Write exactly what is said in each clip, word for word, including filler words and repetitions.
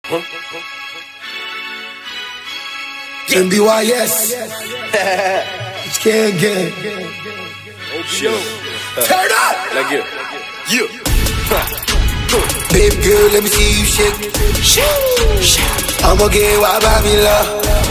Huh? M B Y S. It's gang gang. Shit. Turn up! Like you. You. Baby girl, let me see you shake. Shake. I'ma get wild by me love.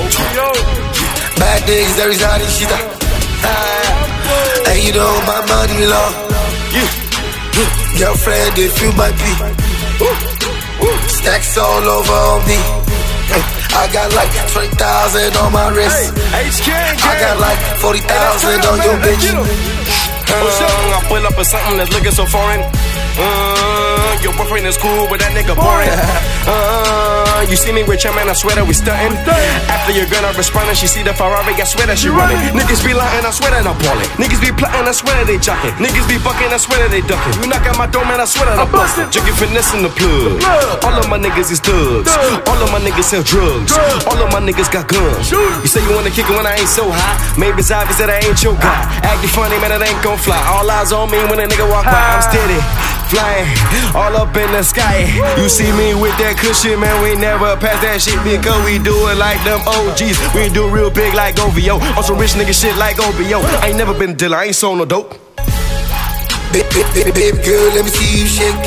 Bad days, there is not in shit. And you know my money long. Girlfriend, if you might be. Stacks all over on me. I got like twenty thousand on my wrist. I got like forty thousand on your bitch. Uh, I pull up with something that's looking so foreign. Uh, your boyfriend is cool, but that nigga boring. Uh, you see me with your man, I swear that we stuntin'. After your girl, I responding, she see the Ferrari, I swear that she running. Niggas be lying, I swear that I'm ballin'. Niggas be plotting, I swear that they jockin'. Niggas be bucking, I swear that they ducking. You knock at my door, man, I swear that I'm bustin'. Jiggy finesse in the plug. All of my niggas is thugs. All of my niggas sell drugs. All of my niggas got guns. You say you wanna kick it when I ain't so high. Maybe it's obvious that I ain't your guy. Acting funny, man, it ain't gon' fly. All eyes on me when a nigga walk by, I'm steady. Flying all up in the sky. You see me with that cushion, man, we never pass that shit because we do it like them O Gs. We do real big like O V O. On some rich nigga shit like O V O. I ain't never been a dealer, I ain't sold no dope. Baby, baby, baby girl, let me see you shake.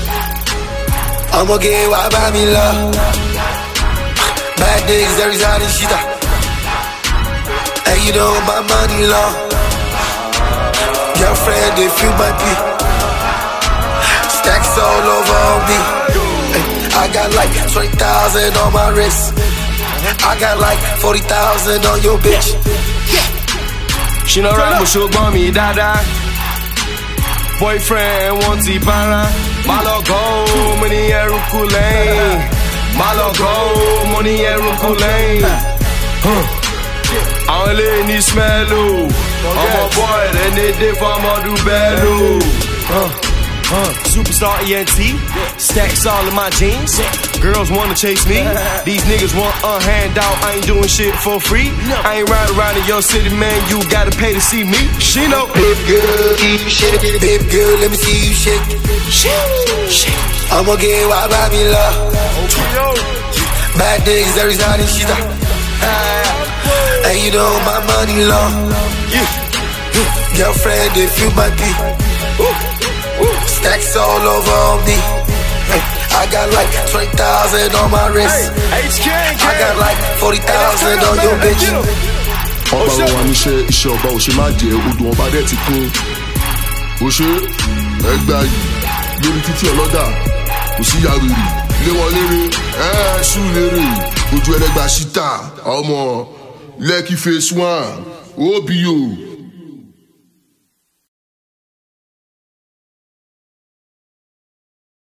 I'ma get wild by me love. Bad days, there is not in shit. And you know my money long. Girlfriend, if you might be. Stacks all over on me. I got like twenty thousand on my wrist. I got like forty thousand on your bitch. She no rap, but she'll want me, dada. Boyfriend wants to para. Malo go, money and rukulane. Malo go, money and rukulane. I only need smell. I'm a boy, then they dip, I'ma do bad. Uh, superstar E N T, stacks all in my jeans. Girls wanna chase me. These niggas want a handout. I ain't doing shit for free. I ain't riding around in your city, man. You gotta pay to see me. She know. Baby girl, keep shake. Baby girl, let me see you shake. Shake. I'ma get wild by me love. Bad days, there is not in shit. And you know my money long. Girlfriend, if you might be. Stacks all over on me. I got like twenty thousand on my wrist. I got like forty thousand on your bitch. Ọba wa níṣẹ́ iṣẹ́ ọba ò ṣe má jẹ́ odò ọba dẹ̀ ti kún. Ó ṣe ẹgbàá yìí lórí títí ọlọ́dà kò sí yàrá ilé wọn lérè ẹ̀ ṣú lérè ojú ẹlẹ́gbàá ṣíta ọmọ Lẹ́kì phase one O B O.